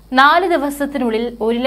4 ദിവസത്തിനുള്ളിൽ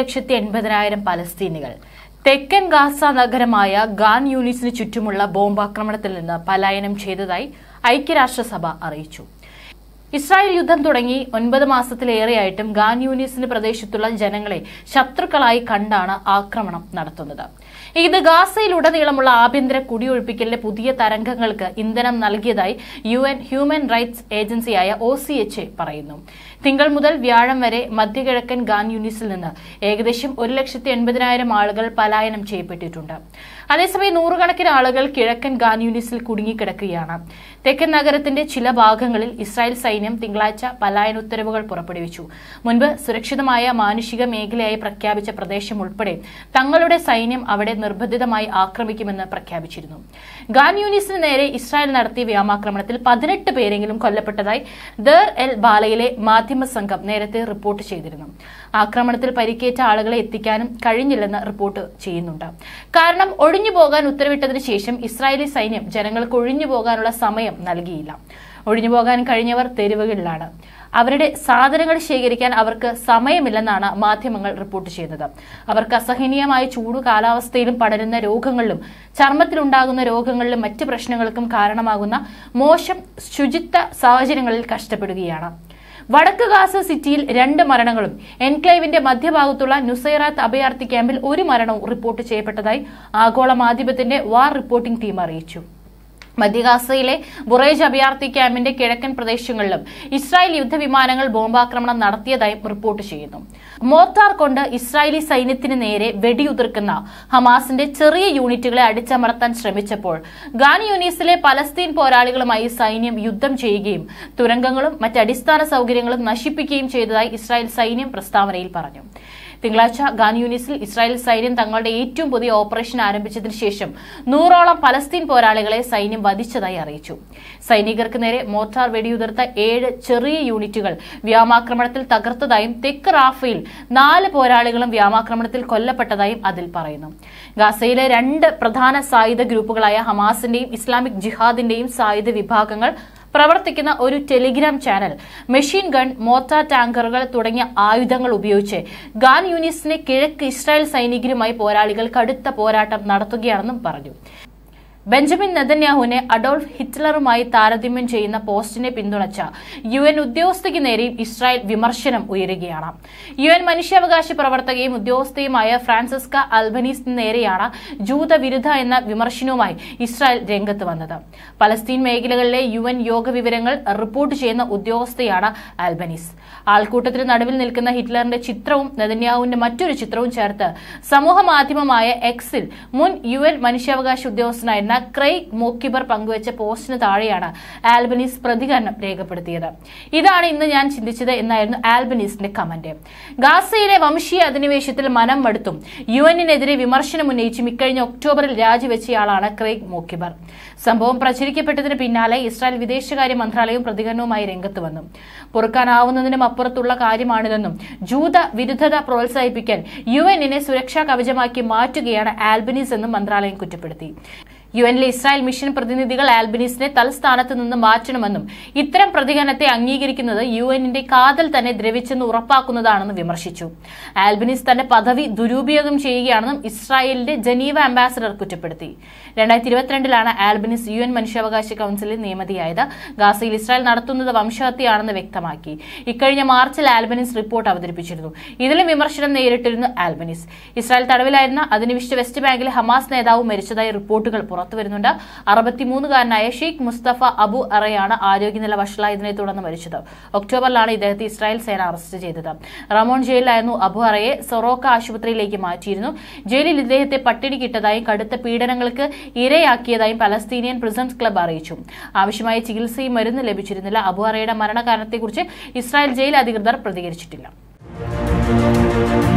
1,80,000 പലസ്തീനികൾ തെക്കൻ ഗാസ നഗരമായ ഖാൻ യൂനിസിന് ചുറ്റുമുള്ള ബോംബാക്രമണത്തിൽ നിന്ന് പലായനം ചെയ്തതായി ഐക്യരാഷ്ട്രസഭ അറിയിച്ചു. ഇസ്രായേൽ യുദ്ധം തുടങ്ങി 9 മാസത്തിലേറെയായിട്ടും ഖാൻ യൂനിസിന് പ്രദേശത്തുള്ള ജനങ്ങളെ ശത്രുക്കളായി കണ്ടാണ് ആക്രമണം നടത്തുന്നത്. ഇത് ഗാസയിലുടനീളമുള്ള ആഭ്യന്തര കുടിയൊഴിപ്പിക്കലിലെ പുതിയ തരംഗങ്ങൾക്ക് ഇന്ധനം നൽകിയതായി UN ഹ്യൂമൻ റൈറ്റ്സ് ഏജൻസിയായ OCHA പറയുന്നു. തിങ്കൾ മുതൽ വ്യാഴം വരെ മധ്യകിഴക്കൻ ഖാൻ യൂനിസിൽ നിന്ന് ഏകദേശം 1,80,000 ആളുകൾ പലായനം ചെയ്യപ്പെട്ടിട്ടുണ്ട്. അതേസമയം നൂറുകണക്കിന് ആളുകൾ കിഴക്കൻ ഖാൻ യൂനിസിൽ കുടുങ്ങിക്കിടക്കുകയാണ്. തെക്കൻ നഗരത്തിന്റെ ചില ഭാഗങ്ങളിൽ ഇസ്രായേൽ സൈന്യം തിങ്കളാഴ്ച പലായന ഉത്തരവുകൾ പുറപ്പെടുവിച്ചു. മുൻപ് സുരക്ഷിതമായ മാനുഷിക മേഖലയായി പ്രഖ്യാപിച്ച പ്രദേശം ഉൾപ്പെടെ തങ്ങളുടെ സൈന്യം അവിടെ നിർബന്ധിതമായി ആക്രമിക്കുമെന്ന് പ്രഖ്യാപിച്ചിരുന്നു. ഖാൻ യൂനിസിന് നേരെ ഇസ്രായേൽ നടത്തിയ വ്യോമാക്രമണത്തിൽ 18 പേരെങ്കിലും കൊല്ലപ്പെട്ടതായി ദർ എൽ ബാലയിലെ മാധ്യമ സംഘം നേരത്തെ റിപ്പോർട്ട് ചെയ്തിരുന്നു. ആക്രമണത്തിൽ പരിക്കേറ്റ ആളുകളെ എത്തിക്കാനും കഴിഞ്ഞില്ലെന്ന് റിപ്പോർട്ട് ചെയ്യുന്നുണ്ട്. കാരണം ഒഴിഞ്ഞുപോകാൻ ഉത്തരവിട്ടതിനു ശേഷം ഇസ്രായേലി സൈന്യം ജനങ്ങൾക്ക് ഒഴിഞ്ഞുപോകാനുള്ള സമയം നൽകിയില്ല. ഒഴിഞ്ഞുപോകാൻ കഴിഞ്ഞവർ തെരുവുകളിലാണ്. അവരുടെ സാധനങ്ങൾ ശേഖരിക്കാൻ അവർക്ക് സമയമില്ലെന്നാണ് മാധ്യമങ്ങൾ റിപ്പോർട്ട് ചെയ്യുന്നത്. അവർക്ക് അസഹനീയമായ ചൂട് കാലാവസ്ഥയിലും പടരുന്ന രോഗങ്ങളിലും ചർമ്മത്തിലുണ്ടാകുന്ന രോഗങ്ങളിലും മറ്റ് പ്രശ്നങ്ങൾക്കും കാരണമാകുന്ന മോശം ശുചിത്വ സാഹചര്യങ്ങളിൽ കഷ്ടപ്പെടുകയാണ്. വടക്ക് ഗാസ സിറ്റിയിൽ 2 മരണങ്ങളും എൻക്ലേവിന്റെ മധ്യഭാഗത്തുള്ള നുസൈറാത്ത് അഭയാർത്ഥി ക്യാമ്പിൽ 1 മരണവും റിപ്പോർട്ട് ചെയ്യപ്പെട്ടതായി ആഗോള മാധ്യമത്തിന്റെ വാർ റിപ്പോർട്ടിംഗ് ടീം അറിയിച്ചു. മധ്യഗാസയിലെ ബുറേജ് അഭയാർത്ഥി ക്യാമ്പിന്റെ കിഴക്കൻ പ്രദേശങ്ങളിലും ഇസ്രായേൽ യുദ്ധവിമാനങ്ങൾ ബോംബാക്രമണം നടത്തിയതായും റിപ്പോർട്ട് ചെയ്യുന്നു. മോർട്ടാർ കൊണ്ട് ഇസ്രായേലി സൈന്യത്തിന് നേരെ വെടിയുതിർക്കുന്ന ഹമാസിന്റെ ചെറിയ യൂണിറ്റുകളെ അടിച്ചമർത്താൻ ശ്രമിച്ചപ്പോൾ ഖാൻ യൂനിസിലെ പലസ്തീൻ പോരാളികളുമായി സൈന്യം യുദ്ധം ചെയ്യുകയും തുരങ്കങ്ങളും മറ്റ് അടിസ്ഥാന സൗകര്യങ്ങളും നശിപ്പിക്കുകയും ചെയ്തതായി ഇസ്രായേൽ സൈന്യം പ്രസ്താവനയിൽ പറഞ്ഞു. തിങ്കളാഴ്ച ഖാൻ യൂനിസിൽ ഇസ്രായേൽ സൈന്യം തങ്ങളുടെ ഏറ്റവും പുതിയ ഓപ്പറേഷൻ ആരംഭിച്ചതിനു ശേഷം 100ഓളം പലസ്തീൻ പോരാളികളെ സൈന്യം വധിച്ചതായി അറിയിച്ചു. സൈനികർക്ക് നേരെ മോർട്ടാർ വെടിയുതിർത്ത 7 ചെറിയ യൂണിറ്റുകൾ വ്യോമാക്രമണത്തിൽ തകർത്തതായും തെക്ക് റാഫയിൽ 4 പോരാളികളും വ്യോമാക്രമണത്തിൽ കൊല്ലപ്പെട്ടതായും അതിൽ പറയുന്നു. ഗാസയിലെ 2 പ്രധാന സായുധ ഗ്രൂപ്പുകളായ ഹമാസിന്റെയും ഇസ്ലാമിക് ജിഹാദിന്റെയും സായുധ വിഭാഗങ്ങൾ പ്രവർത്തിക്കുന്ന ഒരു telegram channel machine gun, mortar ടാങ്കറുകൾ തുടങ്ങിയ ആയുധങ്ങൾ ഉപയോഗിച്ച് ഖാൻ യൂനിസിനെ കിഴക്ക് ഇസ്രായേൽ സൈനികരുമായി പോരാളികൾ കടുത്ത പോരാട്ടം നടത്തുകയാണെന്നും പറഞ്ഞു. ബെഞ്ചമിൻ നെതന്യാഹുവിനെ അഡോൾഫ് ഹിറ്റ്ലറുമായി താരതമ്യം ചെയ്യുന്ന പോസ്റ്റിനെ പിന്തുണച്ച UN ഉദ്യോഗസ്ഥയ്ക്ക് നേരെയും ഇസ്രായേൽ വിമർശനം ഉയരുകയാണ്. UN മനുഷ്യാവകാശ പ്രവർത്തകയും ഉദ്യോഗസ്ഥയുമായ ഫ്രാൻസിസ്ക അൽബനീസിന് നേരെയാണ് ജൂതവിരുദ്ധ എന്ന വിമർശനവുമായി ഇസ്രായേൽ രംഗത്ത് വന്നത്. പലസ്തീൻ മേഖലകളിലെ UN യോഗ വിവരങ്ങൾ റിപ്പോർട്ട് ചെയ്യുന്ന ഉദ്യോഗസ്ഥയാണ് അൽബനീസ്. ആൾക്കൂട്ടത്തിന് നടുവിൽ നിൽക്കുന്ന ഹിറ്റ്ലറിന്റെ ചിത്രവും നെതന്യാഹുവിന്റെ മറ്റൊരു ചിത്രവും ചേർത്ത് സമൂഹ മാധ്യമമായ എക്സിൽ മുൻ UN മനുഷ്യാവകാശ ഉദ്യോഗസ്ഥനായിരുന്ന ക്രെയ്ഗ് മോക്കിബർ പങ്കുവച്ച പോസ്റ്റിന് താഴെയാണ് ആൽബനീസ് പ്രതികരണം രേഖപ്പെടുത്തിയത്. ഇതാണ് ഇന്ന് ഞാൻ ചിന്തിച്ചത് എന്നായിരുന്നു ആൽബനീസിന്റെ കമന്റ്. ഗാസയിലെ വംശീയ അധിനിവേശത്തിൽ മനം മടുത്തും UNനെതിരെ വിമർശനം ഉന്നയിച്ചും ഇക്കഴിഞ്ഞ ഒക്ടോബറിൽ രാജിവെച്ചയാളാണ് ക്രെയ്ഗ് മോക്കിബർ. സംഭവം പ്രചരിക്കപ്പെട്ടതിന് പിന്നാലെ ഇസ്രായേൽ വിദേശകാര്യ മന്ത്രാലയവും പ്രതികരണവുമായി രംഗത്ത് വന്നു. പൊറുക്കാനാവുന്നതിനും അപ്പുറത്തുള്ള കാര്യമാണിതെന്നും ജൂത വിരുദ്ധത പ്രോത്സാഹിപ്പിക്കാൻ UNനെ സുരക്ഷാ കവചമാക്കി മാറ്റുകയാണ് ആൽബനീസ് എന്നും മന്ത്രാലയം കുറ്റപ്പെടുത്തി. UNലെ ഇസ്രായേൽ മിഷൻ പ്രതിനിധികൾ ആൽബനീസിനെ തൽസ്ഥാനത്ത് നിന്ന് മാറ്റണമെന്നും ഇത്തരം പ്രതികരണത്തെ അംഗീകരിക്കുന്നത് UNന്റെ കാതൽ തന്നെ ദ്രവിച്ചെന്ന് ഉറപ്പാക്കുന്നതാണെന്ന് വിമർശിച്ചു. ആൽബനീസ് തന്റെ പദവി ദുരുപയോഗം ചെയ്യുകയാണെന്നും ഇസ്രായേലിന്റെ ജനീവ അംബാസഡർ കുറ്റപ്പെടുത്തി. 2022ലാണ് ആൽബനീസ് UN മനുഷ്യാവകാശ കൌൺസിലിൽ നിയമിതയായത്. ഗാസയിൽ ഇസ്രായേൽ നടത്തുന്നത് വംശഹത്യയാണെന്ന് വ്യക്തമാക്കി. ഇക്കഴിഞ്ഞ മാർച്ചിൽ ആൽബനീസ് റിപ്പോർട്ട് അവതരിപ്പിച്ചിരുന്നു. ഇതിലും വിമർശനം നേരിട്ടിരുന്നു ആൽബനീസ്. ഇസ്രായേൽ തടവിലായിരുന്ന അധിനിവേശിച്ച വെസ്റ്റ് ബാങ്കിലെ ഹമാസ് നേതാവ് മരിച്ചതായി റിപ്പോർട്ടുകൾ പുറത്തുവരുന്നുണ്ട്. 63കാരനായ ഷെയ്ഖ് മുസ്തഫ അബു അറയാണ് ആരോഗ്യനില വഷളായതിനെ തുടർന്ന് മരിച്ചത്. ഒക്ടോബറിലാണ് ഇദ്ദേഹത്തെ ഇസ്രായേൽ സേന അറസ്റ്റ് ചെയ്തത്. റമോൺ ജയിലിലായിരുന്നു അബു അറയെ സൊറോക്ക ആശുപത്രിയിലേക്ക് മാറ്റിയിരുന്നു. ജയിലിൽ ഇദ്ദേഹത്തെ പട്ടിണിക്കിട്ടതായും കടുത്ത പീഡനങ്ങൾക്ക് ഇരയാക്കിയതായും പലസ്തീനിയൻ പ്രിസൺസ് ക്ലബ് അറിയിച്ചു. ആവശ്യമായ ചികിത്സയും മരുന്ന് ലഭിച്ചിരുന്നില്ല. അബു അറയുടെ മരണകാരണത്തെക്കുറിച്ച് ഇസ്രായേൽ ജയിൽ അധികൃതർ പ്രതികരിച്ചിട്ടില്ല.